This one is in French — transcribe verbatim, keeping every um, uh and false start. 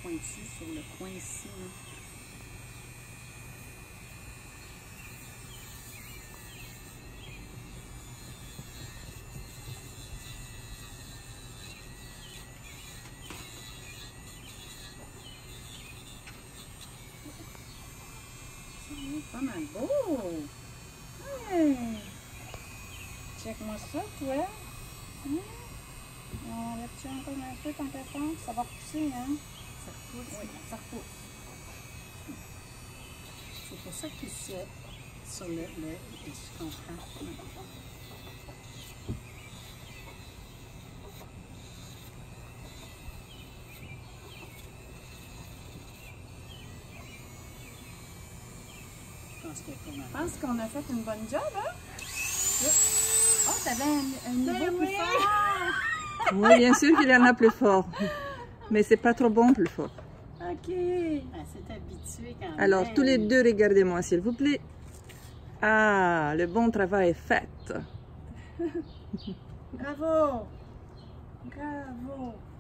pointu sur le coin ici. Là. Pas mal beau! Hey. Check-moi ça, toi! Hein? On enlève-tu encore un peu tant qu'à faire? Ça va repousser, hein? Ça repousse? Oui, ça repousse. C'est pour ça qu'il se sur le, le, je comprends. Je pense qu'on a fait une bonne job, hein? Oh, t'avais un, un niveau ben plus oui. fort! Oui, bien sûr qu'il y en a plus fort. Mais c'est pas trop bon plus fort. Ok. Ah, c'est habitué quand même. Alors, tous les deux, regardez-moi, s'il vous plaît. Ah, le bon travail est fait. Bravo! Bravo!